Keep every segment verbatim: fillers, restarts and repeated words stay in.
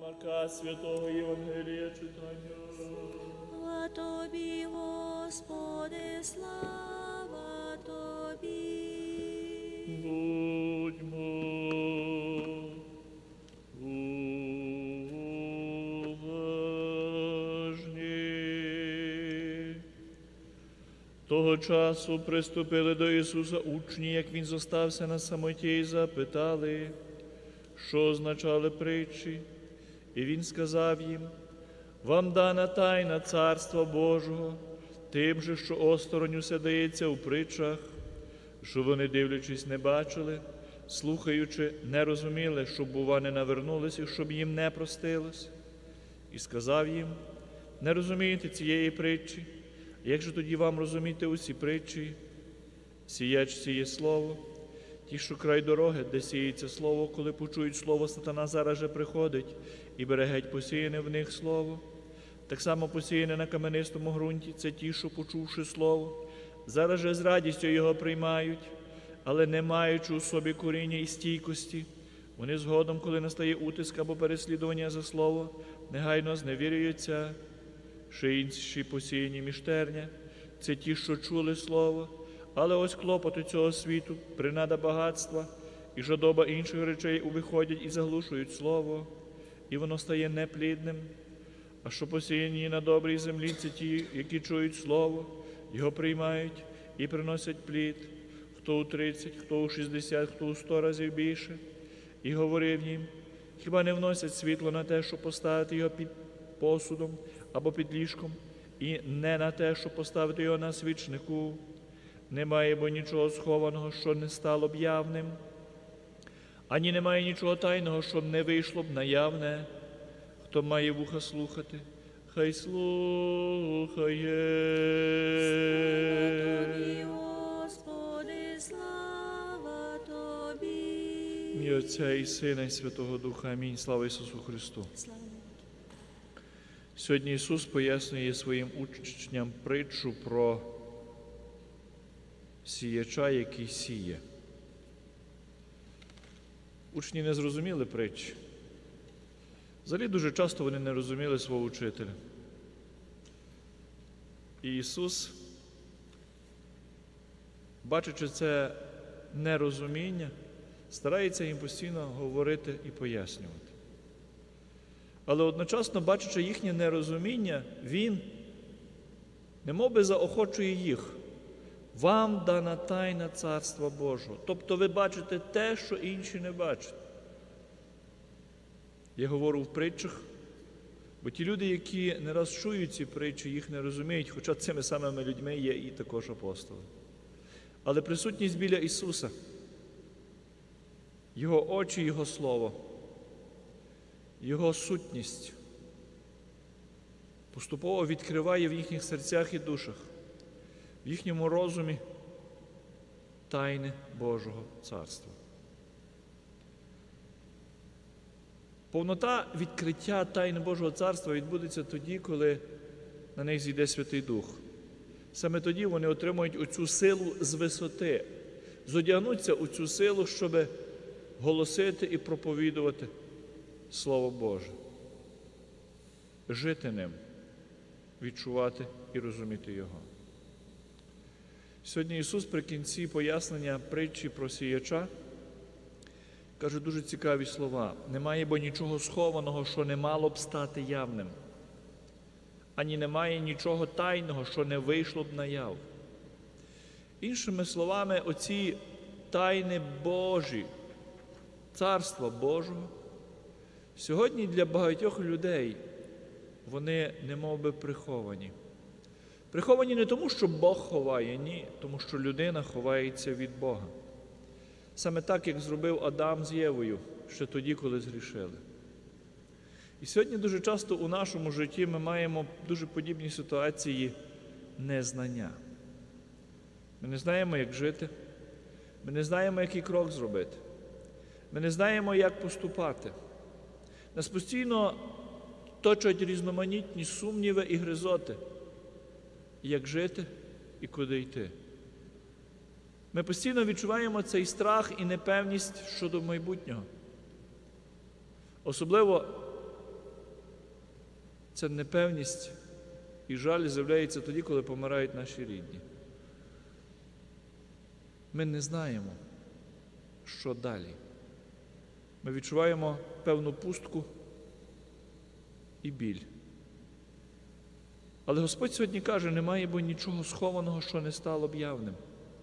Марка Святого Євангелія читання. Слава Тобі, Господи, слава Тобі. Будьмо уважні. Того часу приступили до Ісуса учні, як Він зостався на самоті, і запитали, що означали притчі. І Він сказав їм: вам дана тайна Царства Божого, тим же, що осторонь усе дається у притчах, що вони, дивлячись, не бачили, слухаючи, не розуміли, щоб, бува, не навернулися, щоб їм не простилось. І сказав їм: не розумієте цієї притчі? Як же тоді вам розуміти усі притчі? Сіяч сіє слово. Ті, що край дороги, де сіється слово, коли почують слово, сатана зараз же приходить і бере геть посіяне в них слово. Так само посіяне на каменистому ґрунті – це ті, що, почувши слово, зараз же з радістю його приймають, але не маючи у собі коріння і стійкості, вони згодом, коли настає утиск або переслідування за слово, негайно зневірюються. Ще інші посіяні між терня – це ті, що чули слово, але ось клопоти цього світу, принада багатства і жадоба інших речей увиходять і заглушують слово, і воно стає неплідним. А що посіяні на добрій землі – це ті, які чують слово, його приймають і приносять плід, хто у тридцять, хто у шістдесят, хто у сто разів більше. І говорив їм: хіба не вносять світло на те, щоб поставити його під посудом або під ліжком, і не на те, щоб поставити його на свічнику? Немає бо нічого схованого, що не стало б явним, ані немає нічого тайного, що не вийшло б наявне. Хто має вуха слухати, хай слухає. Слава Тобі, Господи, слава Тобі. І Отця і Сина, і Святого Духа. Амінь. Слава Ісусу Христу. Слава. Сьогодні Ісус пояснює своїм учням притчу про сіяча, який сіє. Учні не зрозуміли притчі. Взагалі дуже часто вони не розуміли свого учителя. І Ісус, бачачи це нерозуміння, старається їм постійно говорити і пояснювати. Але одночасно, бачачи їхнє нерозуміння, Він немов би заохочує їх. Вам дана тайна Царства Божого. Тобто ви бачите те, що інші не бачать. Я говорю в притчах, бо ті люди, які не раз чують ці притчі, їх не розуміють, хоча цими самими людьми є і також апостоли. Але присутність біля Ісуса, Його очі, Його Слово, Його сутність поступово відкриває в їхніх серцях і душах, в їхньому розумі тайни Божого Царства. Повнота відкриття тайни Божого Царства відбудеться тоді, коли на них зійде Святий Дух. Саме тоді вони отримують оцю силу з висоти, зодягнуться у цю силу, щоб голосити і проповідувати Слово Боже, жити ним, відчувати і розуміти Його. Сьогодні Ісус при кінці пояснення притчі про сіяча каже дуже цікаві слова. Немає бо нічого схованого, що не мало б стати явним. Ані немає нічого тайного, що не вийшло б наяв. Іншими словами, оці тайни Божі, Царства Божого, сьогодні для багатьох людей вони немов би приховані. Приховані не тому, що Бог ховає, ні, тому що людина ховається від Бога. Саме так, як зробив Адам з Євою, ще тоді, коли згрішили. І сьогодні дуже часто у нашому житті ми маємо дуже подібні ситуації незнання. Ми не знаємо, як жити, ми не знаємо, який крок зробити, ми не знаємо, як поступати. Нас постійно точать різноманітні сумніви і гризоти, як жити і куди йти. Ми постійно відчуваємо цей страх і непевність щодо майбутнього. Особливо Ця непевність і жаль з'являється тоді, коли помирають наші рідні. Ми не знаємо, що далі. Ми відчуваємо певну пустку і біль. Але Господь сьогодні каже, немає бо нічого схованого, що не стало б явним.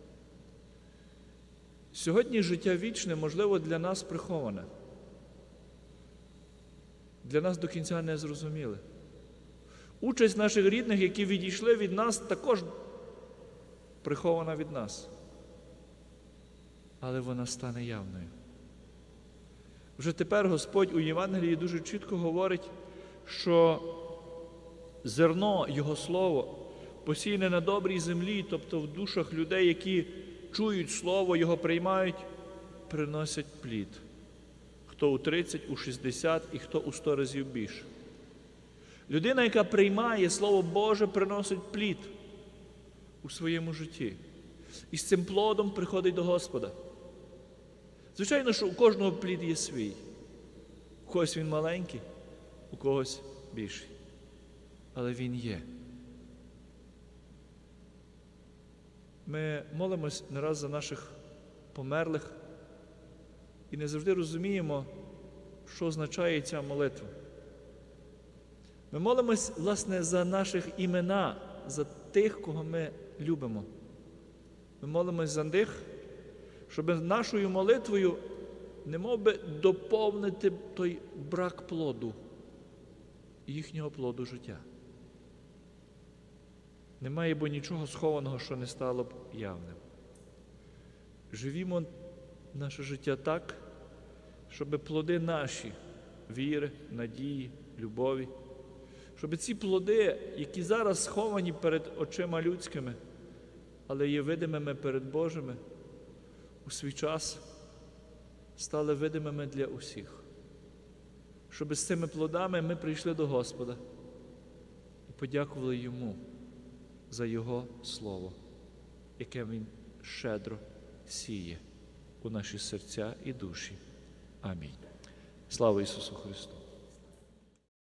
Сьогодні життя вічне, можливо, для нас приховане. Для нас до кінця не зрозуміле. Участь наших рідних, які відійшли від нас, також прихована від нас. Але вона стане явною. Вже тепер Господь у Євангелії дуже чітко говорить, що зерно, Його Слово, посіяне на добрій землі, тобто в душах людей, які чують Слово, Його приймають, приносять плід. Хто у тридцять, у шістдесят і хто у сто разів більше. Людина, яка приймає Слово Боже, приносить плід у своєму житті. І з цим плодом приходить до Господа. Звичайно, що у кожного плід є свій. У когось він маленький, у когось більший. Але він є. Ми молимось не раз за наших померлих і не завжди розуміємо, що означає ця молитва. Ми молимось, власне, за наших імена, за тих, кого ми любимо. Ми молимось за них, щоб нашою молитвою немов би доповнити той брак плоду, їхнього плоду життя. Немає бо нічого схованого, що не стало б явним. Живімо наше життя так, щоб плоди наші віри, надії, любові, щоб ці плоди, які зараз сховані перед очима людськими, але є видимими перед Божими, у свій час стали видимими для усіх. Щоб з цими плодами ми прийшли до Господа і подякували Йому за Його Слово, яке Він щедро сіє у наші серця і душі. Амінь. Слава Ісусу Христу!